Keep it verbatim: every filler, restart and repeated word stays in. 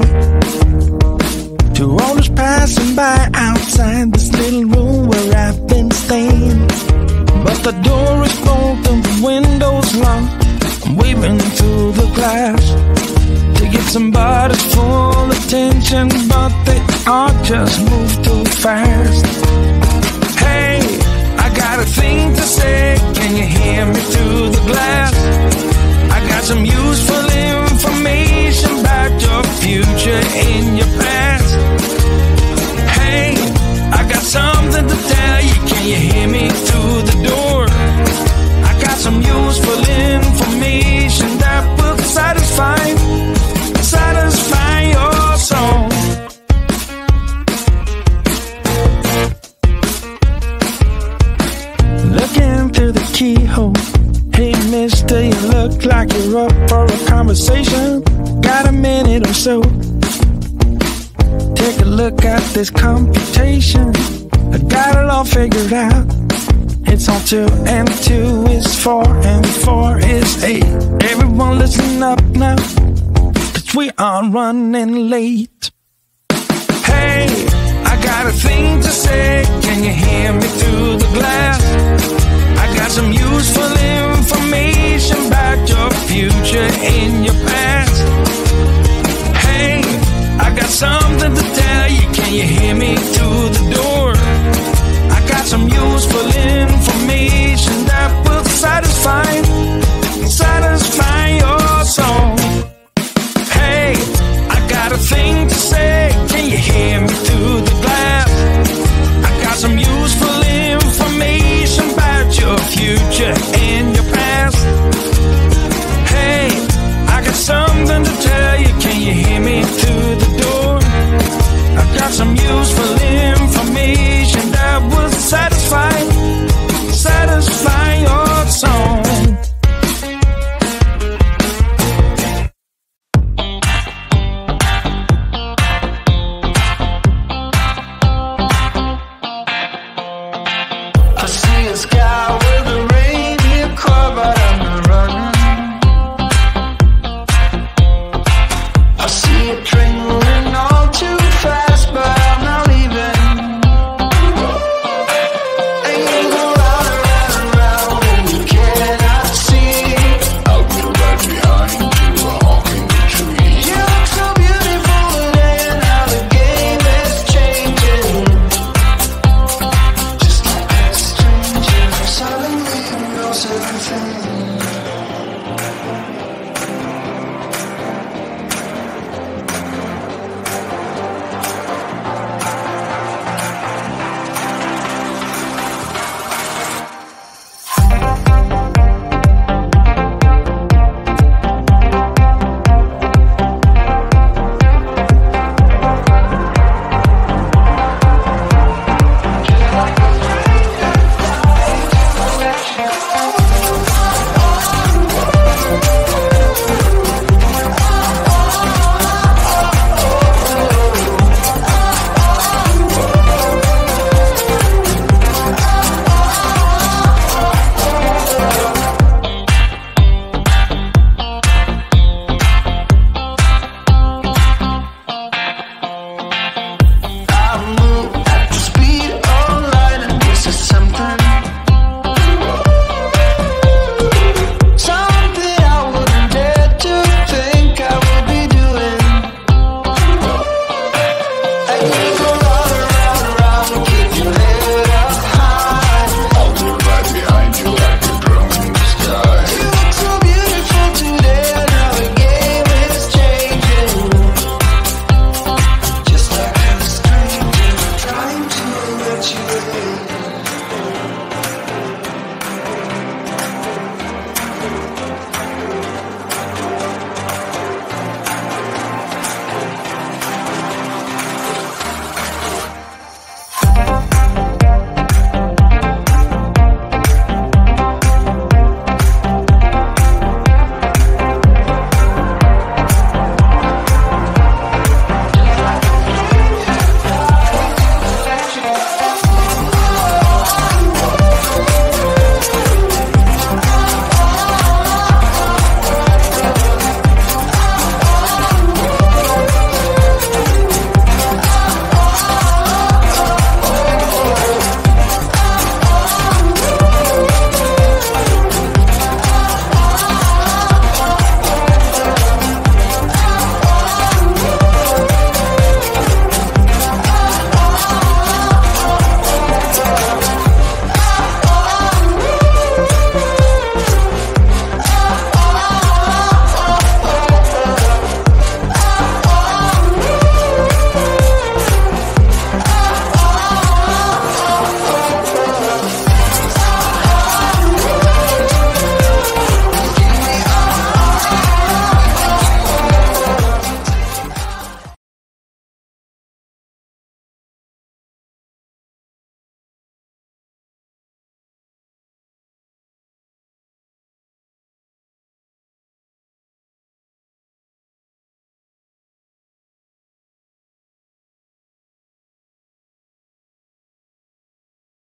To all those passing by outside this little room where I've been staying. But the door is open, the window's locked. I'm waving through the glass to get somebody's full attention, but they all just move too fast. Hey, I got a thing to say, can you hear me through the glass? I got some useful information about your future and your past. Hey, I got something to tell you, can you hear me through the door? I got some useful information that will satisfy, satisfy your soul. Looking through the keyhole. Hey mister, you look like you're up for a conversation. Got a minute or so? Take a look at this computation. I got it all figured out. It's on two and two is four and four is eight. Everyone listen up now, cause we are running late. Hey, I got a thing to say, can you hear me through the glass? I got some useful information about your future and your past. Hey, I got something to tell you, can you hear me through the door?